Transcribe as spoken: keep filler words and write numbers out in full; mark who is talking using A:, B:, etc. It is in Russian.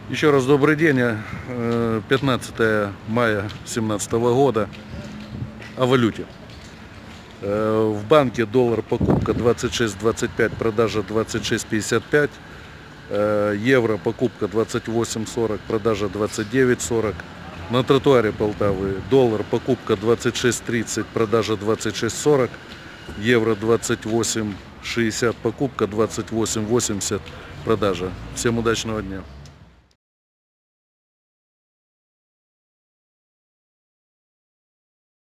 A: Еще раз добрый день. пятнадцатое мая две тысячи семнадцатого года. О валюте. В банке доллар покупка двадцать шесть двадцать пять, продажа двадцать шесть пятьдесят пять. Евро покупка двадцать восемь сорок, продажа двадцать девять сорок. На тротуаре Полтавы доллар покупка двадцать шесть тридцать, продажа двадцать шесть сорок. Евро двадцать восемь шестьдесят, покупка двадцать восемь восемьдесят, продажа. Всем удачного дня.